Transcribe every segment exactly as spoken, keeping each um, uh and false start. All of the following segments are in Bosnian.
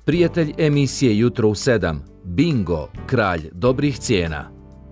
Prijatelj emisije Jutro u sedam, Bingo, kralj dobrih cijena.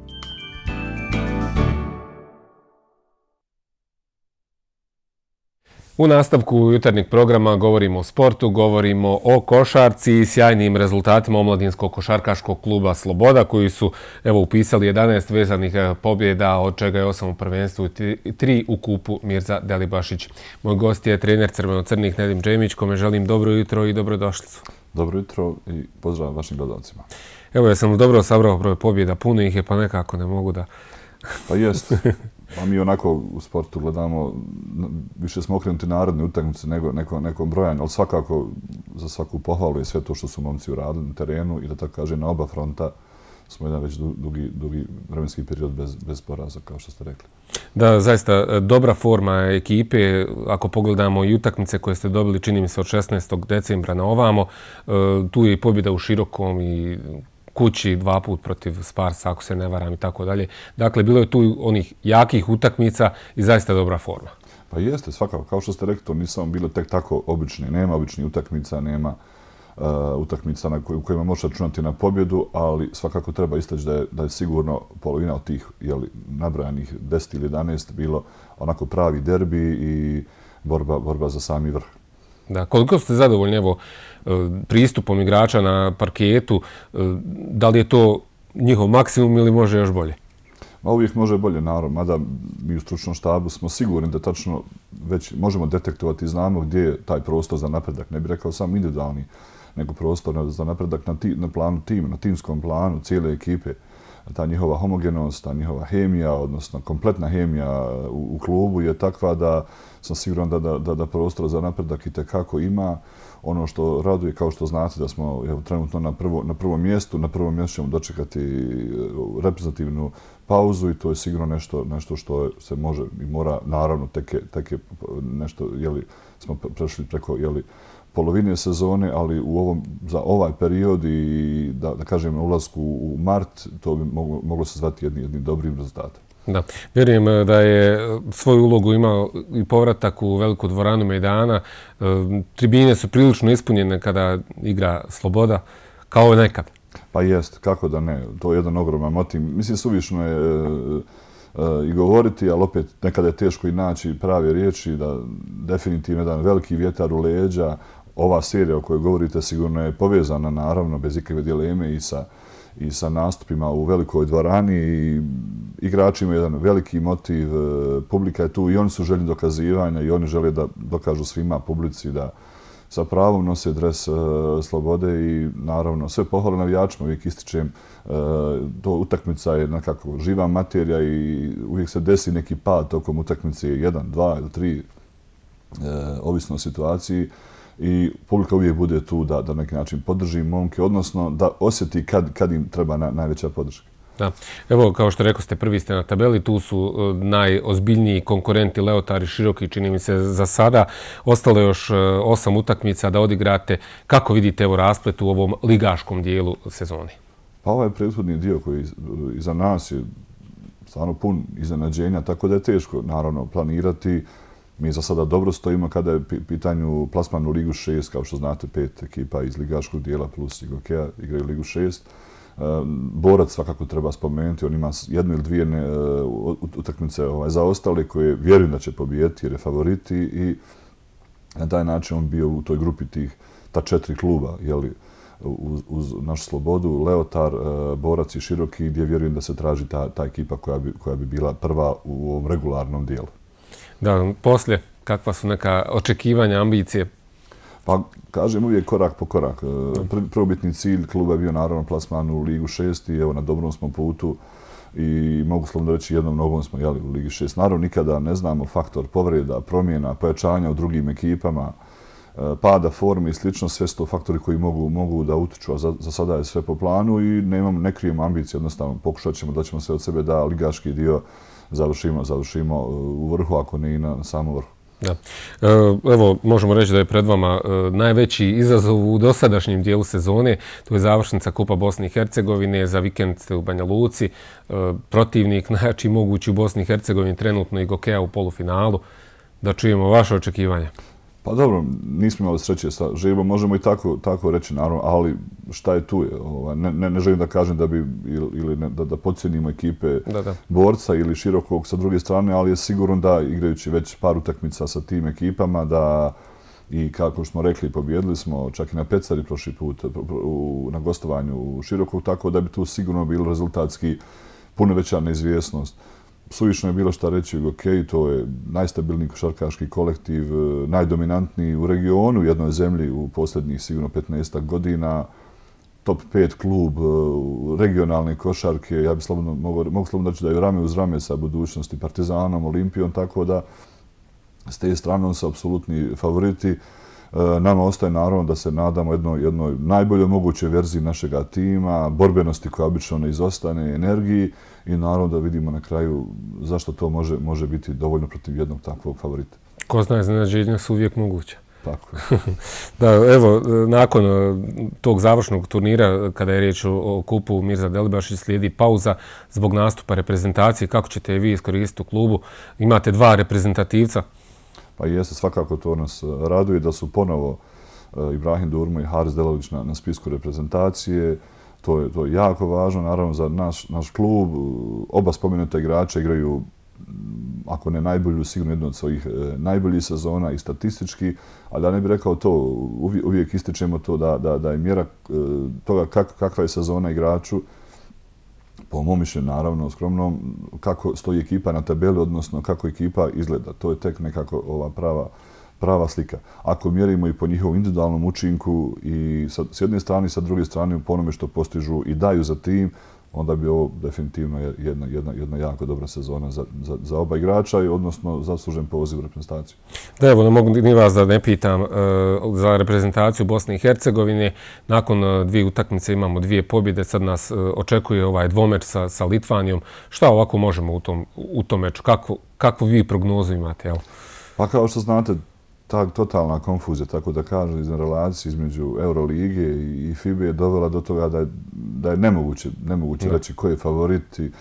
U nastavku jutarnjeg programa govorimo o sportu, govorimo o košarci i sjajnim rezultatima omladinskog košarkaškog kluba Sloboda koji su evo upisali jedanaest vezanih pobjeda, od čega je osam u prvenstvu i tri u kupu Mirza Delibašić. Moj gost je trener crveno-crnih Nedim Džemić, kome želim dobro jutro i dobrodošlicu. Dobro jutro i pozdrav vašim gledalcima. Evo, ja sam dobro sabrao broj pobjeda, puno ih je, pa nekako ne mogu da... Pa jest. Pa mi onako u sportu gledamo, više smo okrenuti narodne utakmice nego neko, nekom brojanju, ali svakako za svaku pohvalu je sve to što su momci uradili na terenu i da tako kaže na oba fronta smo jedan već dugi, dugi vremenski period bez, bez poraza, kao što ste rekli. Da, zaista dobra forma ekipe. Ako pogledamo i utakmice koje ste dobili, čini mi se od šesnaestog decembra na ovamo, tu je i pobjeda u Širokom i kući dva put protiv Sparsa, ako se ne varam i tako dalje. Dakle, bilo je tu onih jakih utakmica i zaista dobra forma. Pa jeste, svakako. Kao što ste rekli, to nisu bile tek tako obične. Nema običnih utakmica, nema uh, utakmica na koj, u kojima možete računati na pobjedu, ali svakako treba istaći da je, da je sigurno polovina od tih jeli, nabrojanih deset ili jedanaest bilo onako pravi derbi i borba, borba za sami vrh. Da, koliko ste zadovoljni evo, pristupom igrača na parketu, da li je to njihov maksimum ili može još bolje? Ma uvijek može bolje, naravno, mada mi u stručnom štabu smo sigurni da tačno već možemo detektovati i znamo gdje je taj prostor za napredak. Ne bih rekao samo individualni, nego prostor za napredak na, ti, na planu tima, na timskom planu, cijele ekipe. Ta njihova homogenost, ta njihova hemija, odnosno kompletna hemija u, u klubu je takva da sam siguran da, da, da, da prostor za napredak itekako ima. Ono što raduje, kao što znate, da smo evo, trenutno na, prvo, na prvom mjestu. Na prvom mjestu ćemo dočekati reprezentativnu pauzu i to je sigurno nešto, nešto što se može i mora, naravno, tek je, tek je nešto, jeli, smo prešli preko jeli, polovine sezone, ali u ovom, za ovaj period i da, da kažem ulasku u mart, to bi moglo, moglo se zvati jednim, jednim dobrim rezultatom. Da, vjerujem da je svoju ulogu imao i povratak u veliku dvoranu Mejdana. Tribine su prilično ispunjene kada igra Sloboda, kao nekad. Pa jest, kako da ne. To je jedan ogroman motiv. Mislim, suvišno je e, e, i govoriti, ali opet nekada je teško i naći prave riječi, da definitivno jedan veliki vjetar u leđa. Ova serija o kojoj govorite sigurno je povezana, naravno, bez ikakve dileme i sa i sa nastupima u velikoj dvorani i igrači imaju jedan veliki motiv, publika je tu i oni su željni dokazivanja i oni žele da dokažu svima publici da sa pravom nose dres uh, Slobode i naravno sve pohvale navijačima, uvijek ističem, uh, to utakmica je nekako živa materija i uvijek se desi neki pad tokom utakmice, jedan, dva ili tri, uh, ovisno o situaciji. I publika uvijek bude tu da na neki način podrži momke, odnosno da osjeti kad, kad im treba na, najveća podrška. Da. Evo, kao što rekao ste, prvi ste na tabeli, tu su uh, najozbiljniji konkurenti Leotar i Široki, čini mi se za sada. Ostalo je još uh, osam utakmica da odigrate. Kako vidite evo rasplet u ovom ligaškom dijelu sezoni? Pa ovaj prethodni dio koji iza nas je stvarno pun iznenađenja, tako da je teško naravno planirati. Mi za sada dobro stojimo kada je pitanju plasman u Ligu šest, kao što znate, pet ekipa iz ligaškog dijela plus Igokeja igraju Ligu šest. Borac svakako treba spomenuti, on ima jednu ili dvije utakmice ovaj, zaostale koje vjerujem da će pobijeti jer je favoriti i na taj način on bio u toj grupi tih, ta četiri kluba, jeli, uz, uz našu Slobodu, Leotar, Borac i Široki, gdje vjerujem da se traži ta, ta ekipa koja bi, koja bi bila prva u ovom regularnom dijelu. Da, poslije, kakva su neka očekivanja, ambicije? Pa, kažem uvijek korak po korak. Prvobitni cilj kluba je bio naravno plasman u Ligu šest i evo na dobrom smo putu i mogu slobodno reći jednom nogom smo jeli u Ligi šest. Naravno nikada ne znamo faktor povreda, promjena, pojačanja u drugim ekipama, pada forme i slično, sve su to faktori koji mogu, mogu da utiču, a za, za sada je sve po planu i nemamo, ne krijemo ambicije, jednostavno pokušat ćemo da ćemo sve od sebe da ligaški dio završimo, završimo u vrhu, ako ne i na samom vrhu. Da. Evo, možemo reći da je pred vama najveći izazov u dosadašnjem dijelu sezone. To je završnica Kupa Bosne i Hercegovine. Za vikend ste u Banja Luci. Protivnik najjači mogući u Bosni i Hercegovini trenutno Igokeja u polufinalu. Da čujemo vaše očekivanja. Pa dobro, nismo imali sreće sa Žibom, možemo i tako, tako reći, naravno, ali šta je tu je? Ovaj, ne, ne, ne želim da kažem da bi, ili ne, da, da podcijenimo ekipe da, da. Borca ili Širokog sa druge strane, ali je sigurno da, igrajući već par utakmica sa tim ekipama, da i kako smo rekli, pobjedili smo čak i na Pecari prošli put u, na gostovanju u Širokog, tako da bi tu sigurno bilo rezultatski puno veća neizvjesnost. Suvišno je bilo šta reći, ok, to je najstabilniji košarkaški kolektiv, najdominantniji u regionu, u jednoj zemlji u posljednjih sigurno petnaestak godina, top pet klub regionalne košarke, ja bih slobodno, mogu, mogu slobodno reći da je rame uz rame sa budućnosti Partizanom, Olimpijom, tako da s te strane su apsolutni favoriti. Nama ostaje naravno da se nadamo jednoj, jednoj najboljoj mogućoj verziji našega tima, borbenosti koja obično ne izostane, energiji i naravno da vidimo na kraju zašto to može, može biti dovoljno protiv jednog takvog favorita. Ko zna, iznenađenja su uvijek moguća. Tako je. Da, evo, nakon tog završnog turnira, kada je riječ o kupu Mirza Delibašić, slijedi pauza zbog nastupa reprezentacije. Kako ćete vi iskoristiti u klubu? Imate dva reprezentativca. Pa jeste, svakako to nas raduje da su ponovo Ibrahim Durmo i Haris Delović na, na spisku reprezentacije. To je, to je jako važno, naravno, za naš, naš klub. Oba spomenuta igrača igraju, ako ne najbolju, sigurno jednu od svojih najboljih sezona i statistički, ali da ne bih rekao to, uvijek, uvijek ističemo to da, da, da je mjera toga kak, kakva je sezona igraču, po mom mišljenju, naravno, skromnom, kako stoji ekipa na tabeli, odnosno kako ekipa izgleda. To je tek nekako ova prava, prava slika. Ako mjerimo i po njihovom individualnom učinku i sa, s jedne strane i sa druge strane po onome što postižu i daju za tim, onda bi ovo definitivno jedna, jedna, jedna jako dobra sezona za, za, za oba igrača i odnosno zaslužen poziv u reprezentaciju. Da, evo, ne mogu ni vas da ne pitam uh, za reprezentaciju Bosne i Hercegovine. Nakon uh, dvije utakmice imamo dvije pobjede, sad nas uh, očekuje ovaj dvomeč sa, sa Litvanijom. Šta ovako možemo u tom, u tom meču? Kakvu, kakvu vi prognozu imate? Evo? Pa kao što znate, ta totalna konfuzija, tako da kažem, iz relacije između Eurolige i FIBA je dovela do toga da je, da je nemoguće, nemoguće da. reći ko je favorit. E,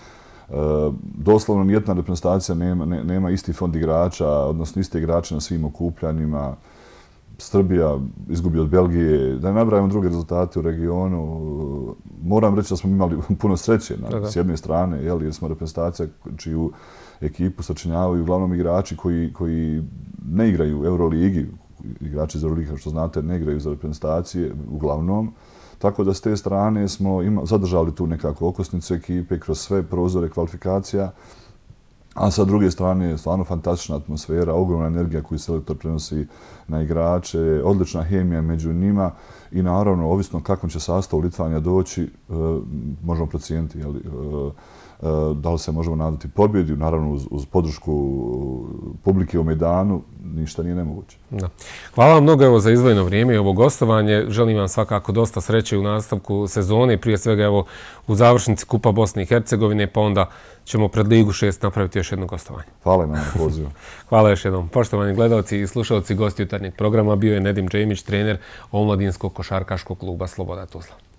doslovno nijedna reprezentacija nema, ne, nema isti fond igrača, odnosno iste igrače na svim okupljanjima. Srbija izgubi od Belgije, da ne nabrajamo druge rezultate u regionu. Moram reći da smo imali puno sreće na, da, da. s jedne strane, jel, jer smo reprezentacija čiju ekipu sačinjavaju uglavnom igrači koji, koji ne igraju u Euroligi, igrači iz Euroligi, kao što znate, ne igraju za reprezentacije uglavnom. Tako da s te strane smo ima, zadržali tu nekako okosnicu ekipe kroz sve prozore kvalifikacija, a sa druge strane je stvarno fantastična atmosfera, ogromna energija koju selektor prenosi na igrače, odlična hemija među njima i naravno, ovisno kakvom će sastav Litvanija doći, možemo procijeniti, jel, da li se možemo nadati pobjedi, naravno uz, uz podršku publike u Mejdanu, ništa nije nemoguće. Da. Hvala vam mnogo evo, za izdvojeno vrijeme i ovo gostovanje. Želim vam svakako dosta sreće u nastavku sezone, prije svega evo, u završnici Kupa Bosne i Hercegovine, pa onda ćemo pred Ligu šest napraviti još jedno gostovanje. Hvala na pozivu. Hvala još jednom. Poštovani gledalci i slušalci, gosti jutarnjeg programa bio je Nedim Džejmić, trener Omladinskog košarkaškog kluba Sloboda Tuzla.